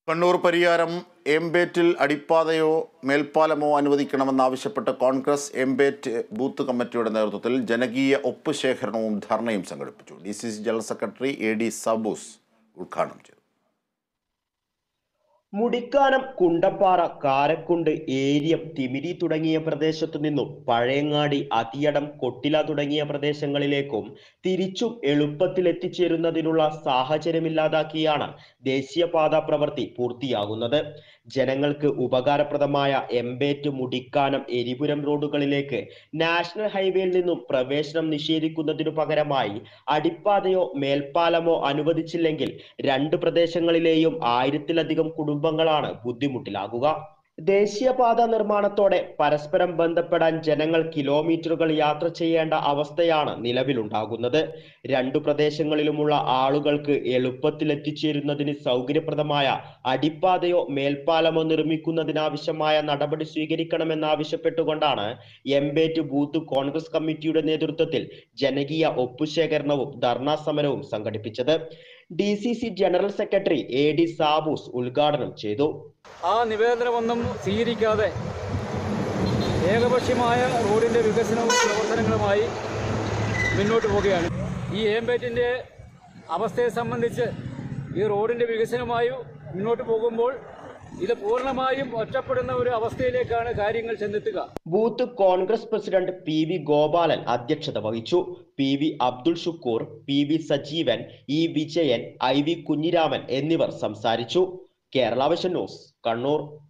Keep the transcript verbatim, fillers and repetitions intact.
കണ്ണൂർ പരിയാരം എംബേറ്റിൽ അടിപ്പാതയോ മേൽപ്പാലമോ അനുവദിക്കണമെന്നാവശ്യപ്പെട്ട് കോൺഗ്രസ് എംബേറ്റ് ബൂത്ത് കമ്മിറ്റിയുടെ നേതൃത്വത്തിൽ ജനകീയ ഒപ്പ് ശേഖരണവും ധർണയും സംഘടിപ്പിച്ചു. D C C general secretary A D Saboos ഉദ്ഘാടനം ചെയ്തു. മുടിക്കാനം, കുണ്ടപ്പാറ, കാരക്കുണ്ട്, ഏരിയം, തിമിരി തുടങ്ങിയ പ്രദേശത്തു നിന്നും പഴയങ്ങാടി, അതിയടം, കൊട്ടില തുടങ്ങിയ പ്രദേശങ്ങളിലേക്കും തിരിച്ചും എളുപ്പത്തിൽ എത്തിച്ചേരുന്നതിനുള്ള സാഹചര്യമില്ലാതാക്കിയാണ് ദേശീയപാത പ്രവൃത്തി പൂർത്തിയാകുന്നത്. ജനങ്ങൾക്ക് ഉപകാരപ്രദമായ എംബേറ്റ്, മുടിക്കാനം, എരിപുരം റോഡുകളിലേക്ക് നാഷണൽ ഹൈവേയിൽ നിന്നും പ്രവേശനം നിഷേധിക്കുന്നതിനു പകരമായി അടിപ്പാതയോ മേൽപ്പാലമോ അനുവദിച്ചില്ലെങ്കിൽ രണ്ട് പ്രദേശങ്ങളിലെയും ആയിരത്തിലധികം കുടുംബങ്ങളാണ് ബുദ്ധിമുട്ടിലാകുക. ദേശീയപാത നിർമ്മാണത്തോടെ പരസ്പരം ബന്ധപ്പെടാൻ ജനങ്ങൾ കിലോമീറ്ററുകൾ യാത്ര ചെയ്യേണ്ട അവസ്ഥയാണ് നിലവിലുണ്ടാകുന്നത്. രണ്ടു പ്രദേശങ്ങളിലുമുള്ള ആളുകൾക്ക് എളുപ്പത്തിൽ എത്തിച്ചേരുന്നതിന് സൗകര്യപ്രദമായ അടിപ്പാതയോ മേൽപ്പാലമോ നിർമ്മിക്കുന്നതിനാവശ്യമായ നടപടി സ്വീകരിക്കണമെന്നാവശ്യപ്പെട്ടുകൊണ്ടാണ് എംബേറ്റ് ബൂത്ത് കോൺഗ്രസ് കമ്മിറ്റിയുടെ നേതൃത്വത്തിൽ ജനകീയ ഒപ്പുശേഖരണവും ധർണാ സമരവും സംഘടിപ്പിച്ചത്. D C C general secretary A D Saboos ഉദ്ഘാടനം ചെയ്തു. ആ നിവേദനമൊന്നും സ്വീകരിക്കാതെ ഏകപക്ഷീയമായ റോഡിൻ്റെ വികസനവും പ്രവർത്തനങ്ങളുമായി മുന്നോട്ട് പോവുകയാണ്. ഈ എംബേറ്റിൻ്റെ അവസ്ഥയെ സംബന്ധിച്ച് ഈ റോഡിൻ്റെ വികസനമായി മുന്നോട്ട് പോകുമ്പോൾ ഇത് പൂർണ്ണമായും ഒറ്റപ്പെടുന്ന ഒരു അവസ്ഥയിലേക്കാണ് കാര്യങ്ങൾ ചെന്നെത്തുക. Booth Congress president P V Gopalan അധ്യക്ഷത വഹിച്ചു. P V Abdul Shukkur, P V Sajeevan, E Vijayan, I V Kunhiraman എന്നിവർ സംസാരിച്ചു. Kerala vision news, Kannur.